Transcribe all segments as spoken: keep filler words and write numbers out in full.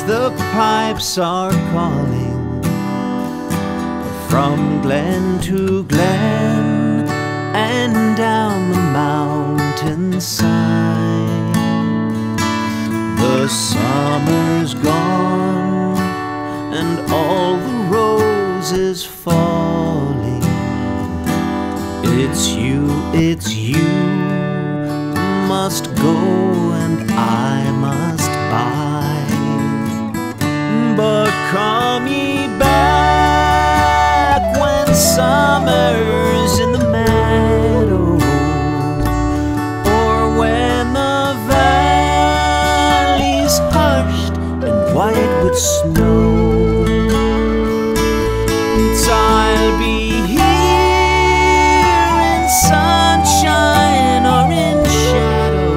the pipes are calling from glen to glen and down the mountainside. The summer's gone and all the roses falling. It's you, it's you must go and I must buy. But come ye back when summer's in the meadow, or when the valley's hushed and white with snow. I'll be here in sunshine or in shadow.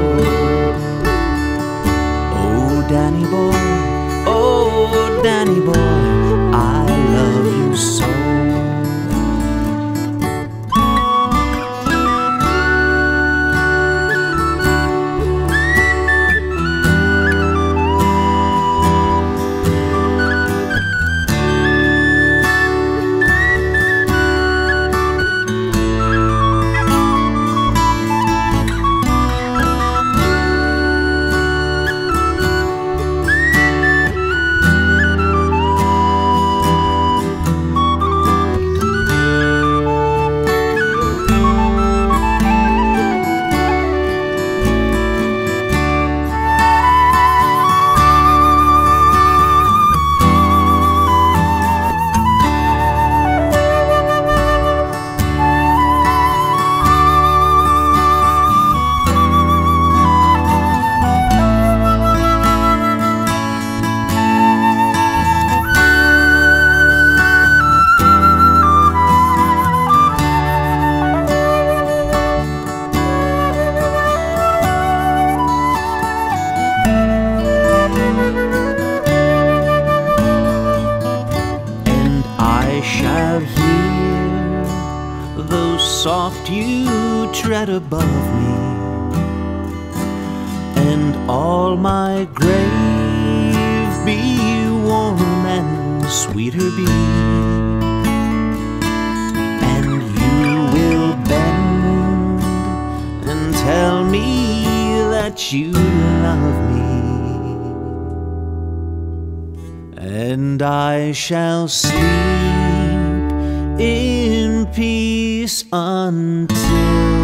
Oh, Danny boy, oh, Danny boy, I love you so. Though soft you tread above me, and all my grave be warm and sweeter be, and you will bend and tell me that you love me, and I shall sleep in peace until